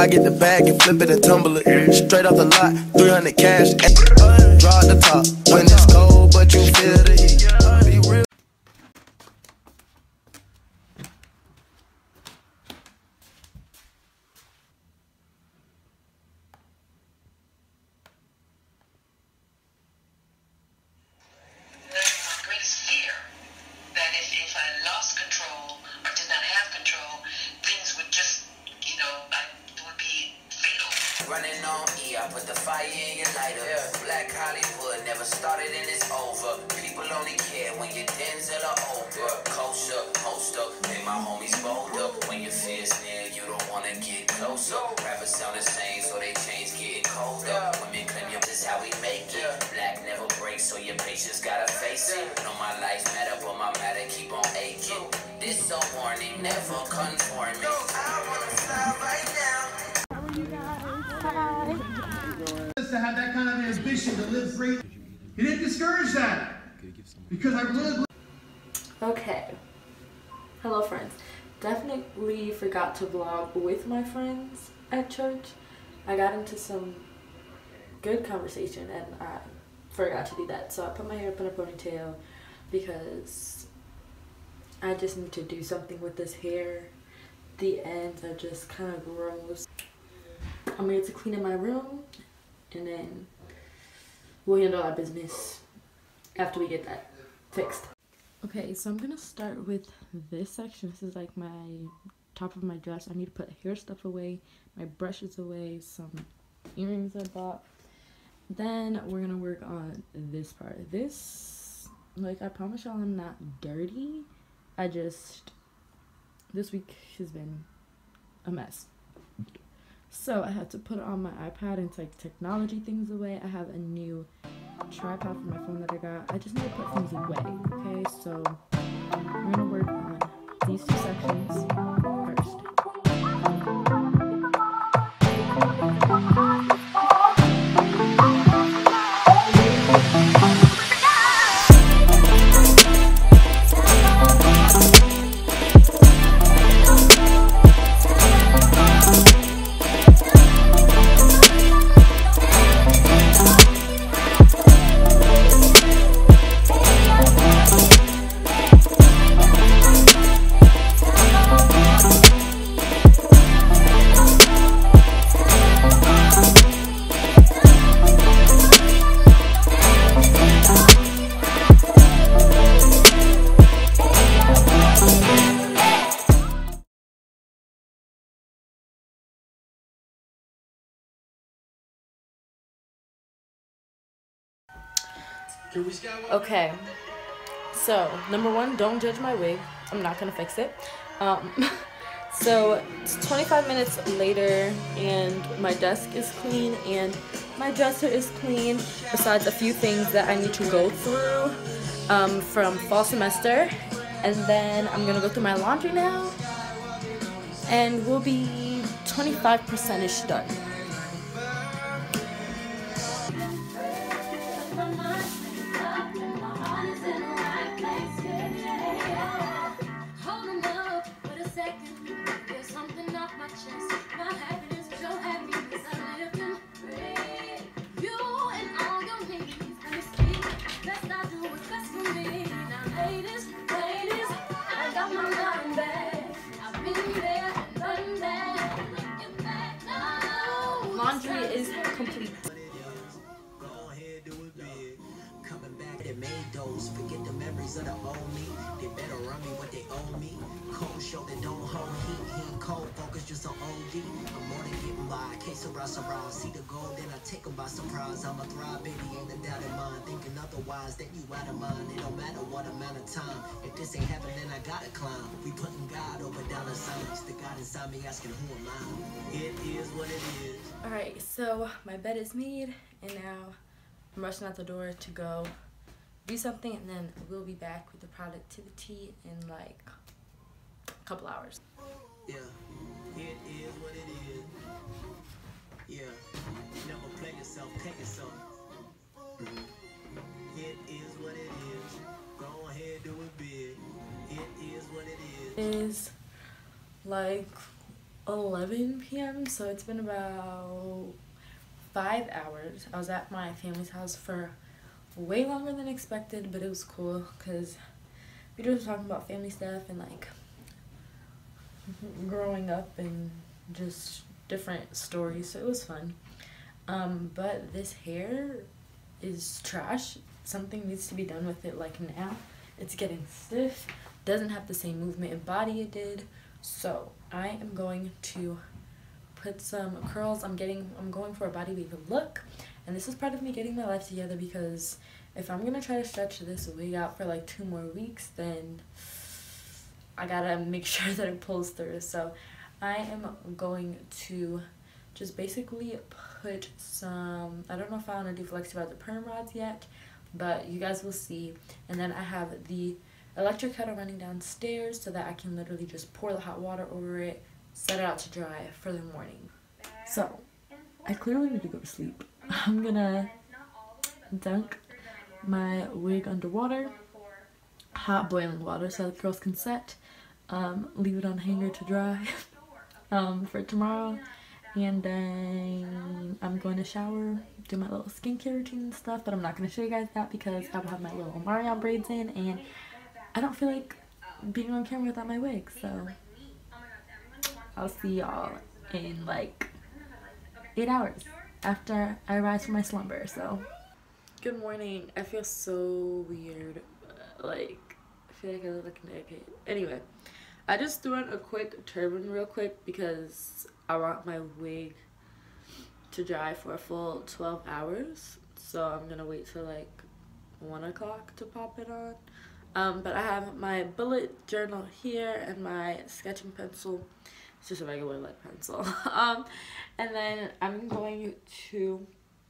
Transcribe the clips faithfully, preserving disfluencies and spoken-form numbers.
I get the bag and flip it and tumble it. Straight off the lot, three hundred cash. Draw at the top when it's cold, but you feel the heat. Be real. Running on E, I put the fire in your lighter. Yeah. Black Hollywood never started and it's over. People only care when your Denzel or Oprah. Kosher, poster, make my homies bolder. When your fears near, you don't wanna get closer. Rappers sound the same, so they change getting colder. Yeah. Women claim your this is how we make it. Yeah. Black never breaks, so your patience gotta face it. Yeah. Know my life matter, but my matter keep on aching. This a warning, never conforming. I wanna fly right now. To have that kind of ambition to live great, he didn't discourage that because I really. Okay, hello friends. Definitely forgot to vlog with my friends at church. I got into some good conversation and I forgot to do that, so I put my hair up in a ponytail because I just need to do something with this hair. The ends are just kind of gross. I'm ready to clean up my room and then we'll handle our business after we get that fixed. Okay, so I'm gonna start with this section. This is like my top of my dress. I need to put hair stuff away, my brushes away, some earrings I bought. Then we're gonna work on this part. This, like, I promise y'all I'm not dirty. I just, this week has been a mess. So I had to put it on my iPad and take technology things away. I have a new tripod for my phone that I got. I just need to put things away, okay? So we're gonna work on these two sections first. Okay, so number one, don't judge my wig. I'm not gonna fix it. Um, so it's twenty-five minutes later and my desk is clean and my dresser is clean, besides a few things that I need to go through um, from fall semester. And then I'm gonna go through my laundry now and we'll be twenty-five percent-ish done. Laundry is complete. Forget the memories of the old me. They better run me what they owe me. Cold shoulder don't hold heat. He ain't cold focus, just an O D. I'm more than getting by. Case of Ross around. See the gold, then I take them by surprise. I'm a thrive, baby, ain't a doubt in mind. Thinking otherwise, then you out of mind. It don't matter what amount of time. If this ain't happening, I gotta climb. We putting God over dollar signs. The God inside me asking who am I? It is what it is. Alright, so my bed is made and now I'm rushing out the door to go do something, and then we'll be back with the productivity in like a couple hours. Yeah, it is what it is. Yeah, never play yourself, take yourself. Mm-hmm. It is what it is. Go ahead, do it big. It is what it is. It is like eleven p m so it's been about five hours. I was at my family's house for way longer than expected, but it was cool because we were just talking about family stuff and like growing up and just different stories, so it was fun. Um, but this hair is trash. Something needs to be done with it like now. It's getting stiff, doesn't have the same movement and body it did, so I am going to put some curls. I'm getting I'm going for a body wave look, and this is part of me getting my life together, because if I'm gonna try to stretch this wig out for like two more weeks, then I gotta make sure that it pulls through. So I am going to just basically put some, I don't know if I want to do flexi rods or perm rods yet, but you guys will see. And then I have the electric kettle running downstairs so that I can literally just pour the hot water over it, set it out to dry for the morning. So I clearly need to go to sleep. I'm gonna dunk my wig under water, hot boiling water, so the curls can set, um, leave it on hanger to dry um, for tomorrow. And then I'm going to shower, do my little skincare routine and stuff, but I'm not going to show you guys that because I will have my little Marion braids in, and I don't feel like being on camera without my wig, so I'll see y'all in like eight hours after I rise from my slumber. So good morning. I feel so weird, like I feel like I look like an egghead. Anyway, I just threw in a quick turban real quick because I want my wig to dry for a full twelve hours, so I'm gonna wait till like one o'clock to pop it on. Um, but I have my bullet journal here and my sketching pencil. It's just a regular lead pencil. um, and then I'm going to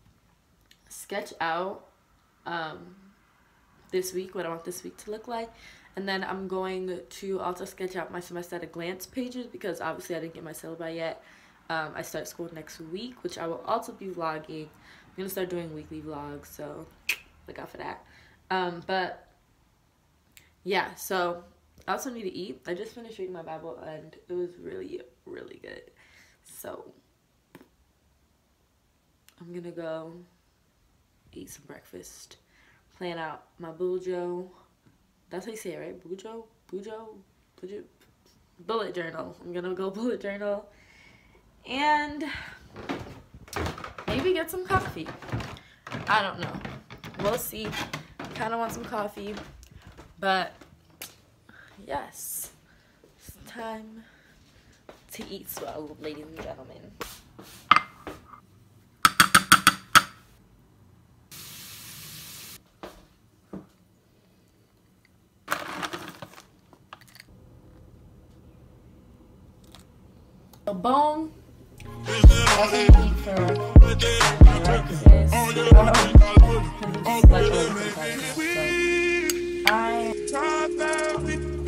sketch out um, this week, what I want this week to look like. And then I'm going to also sketch out my semester at a glance pages, because obviously I didn't get my syllabi yet. Um, I start school next week, which I will also be vlogging. I'm going to start doing weekly vlogs, so look out for that. Um, but yeah, so I also need to eat. I just finished reading my Bible and it was really, really good. So I'm going to go eat some breakfast, plan out my bujo. That's how you say it, right? Bujo? Bujo? Bujo? Bullet journal. I'm gonna go bullet journal. And maybe get some coffee. I don't know. We'll see. Kind of want some coffee. But yes, it's time to eat swell, ladies and gentlemen. A bone. That's what I eat for breakfast. Um, because it's like I thought that we'd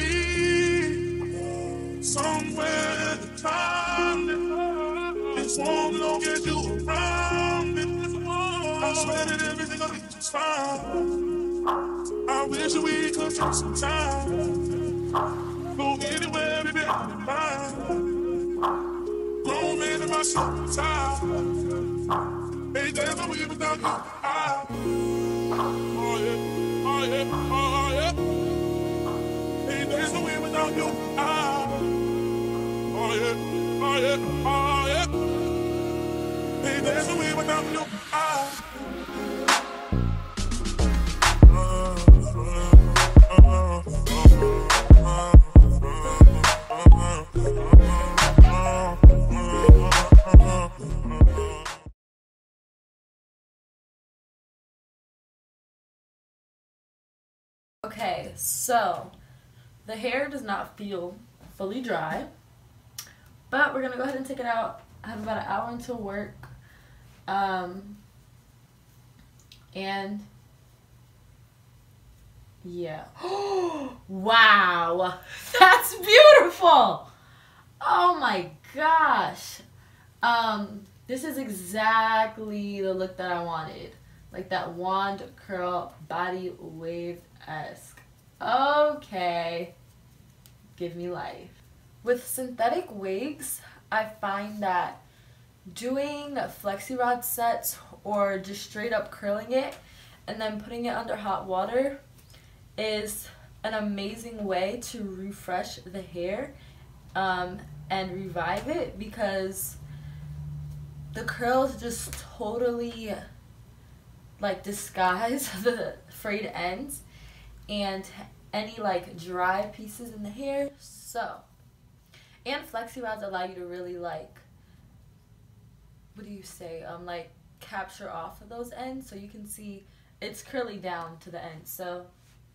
be somewhere at the time. It's won't long get you around. I swear that everything will be just fine. I wish we could take some time. Go anywhere, baby, I'll be fine. Grown man in my summertime. Ain't there no way without you. I, oh yeah, oh yeah, oh yeah. Ain't there no way without you. I, oh yeah, oh yeah, oh yeah. Ain't there no way without you. I. Okay, so the hair does not feel fully dry, but we're gonna go ahead and take it out. I have about an hour until work, um, and yeah. Wow, that's beautiful. Oh my gosh. Um, this is exactly the look that I wanted, like that wand curl body wave-esque. Okay, give me life. With synthetic wigs, I find that doing flexi rod sets or just straight up curling it and then putting it under hot water is an amazing way to refresh the hair um, and revive it, because the curls just totally like disguise the frayed ends and any like dry pieces in the hair. So, and flexi rods allow you to really like, what do you say, um like capture off of those ends, so you can see it's curly down to the end. So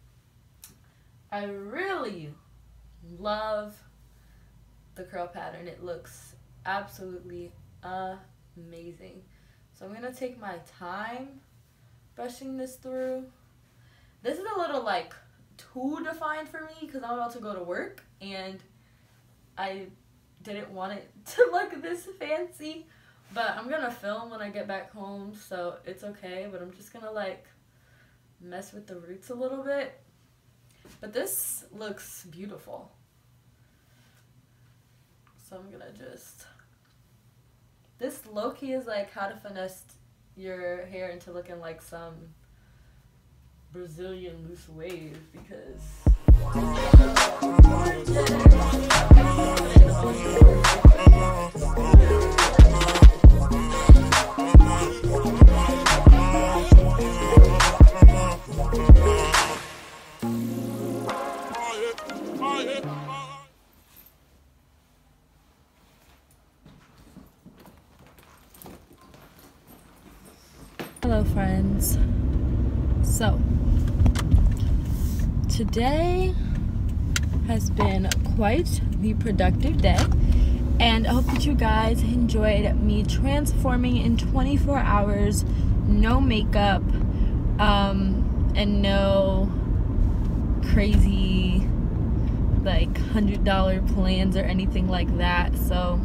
I really love the curl pattern. It looks absolutely amazing. So I'm gonna take my time brushing this through. This is a little like too defined for me because I'm about to go to work and I didn't want it to look this fancy, but I'm gonna film when I get back home, so it's okay. But I'm just gonna like mess with the roots a little bit. But this looks beautiful, so I'm gonna just, this low-key is like how to finesse your hair into looking like some Brazilian loose wave, because hello friends. So today has been quite the productive day, and I hope that you guys enjoyed me transforming in twenty-four hours, no makeup, um, and no crazy like one hundred dollar plans or anything like that. So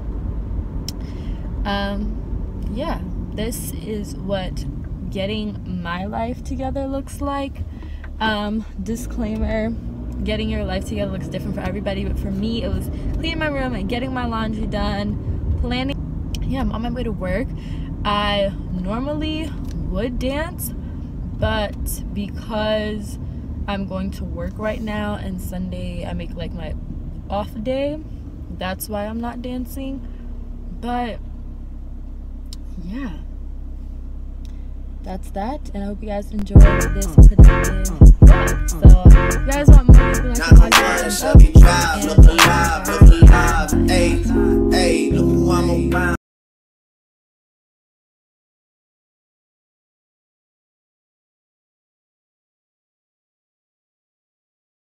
um, yeah, this is what getting my life together looks like. Um, disclaimer, getting your life together looks different for everybody, but for me it was cleaning my room and getting my laundry done, planning. Yeah, I'm on my way to work. I normally would dance, but because I'm going to work right now and Sunday I make like my off day, that's why I'm not dancing. But yeah, that's that, and I hope you guys enjoyed this productive vlog. So if you guys want more, you like to watch it, and